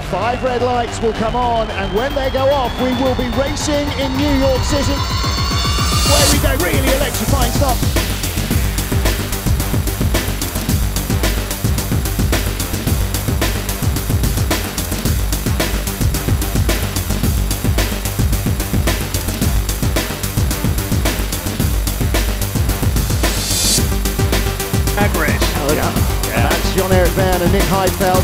5 red lights will come on, and when they go off, we will be racing in New York City. Where we go, really electrifying stuff. Oh, yeah. That's Jon-Erik Verne and Nick Heidfeld.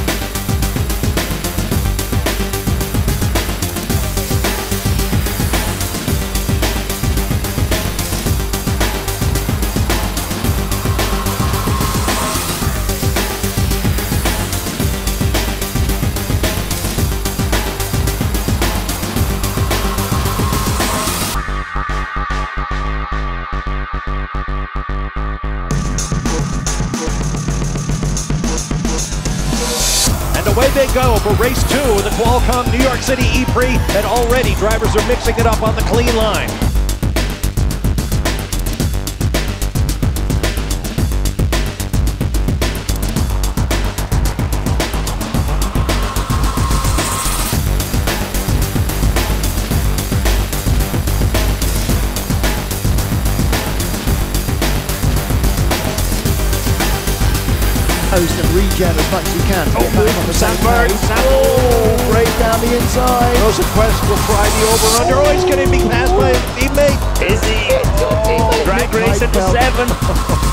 Away they go for race 2 in the Qualcomm New York City ePrix, and already drivers are mixing it up on the clean line. And regen as much as you can. Oh, On the same Sandberg. pace. Oh, race down the inside. Rosenquist will try the over-under. Oh, he's getting being passed by his teammate. Is he? Drag race into 7.